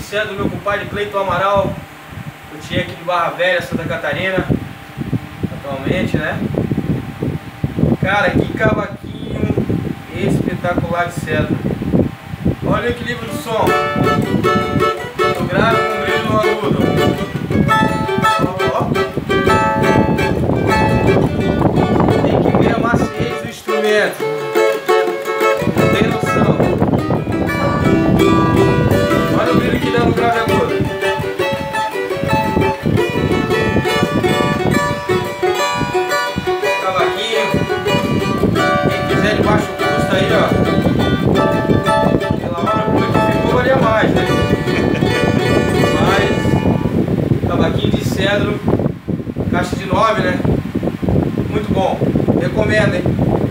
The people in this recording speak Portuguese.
cedro do meu compadre Cleiton Amaral, luthier aqui de Barra Velha, Santa Catarina, atualmente, né? Cara, que cavaquinho espetacular de cedro. Olha o equilíbrio do som. Do grave com brilho no agudo. Ó. Tem que ver a maciez do instrumento. Não tem noção. Olha o brilho que dá no grave agudo. Cavaquinho. Quem quiser de baixo custo aí, ó. Pela hora como é que ficou, valia mais, né? Mas cavaquinho de cedro, caixa de 9, né? Muito bom. Recomendo, hein?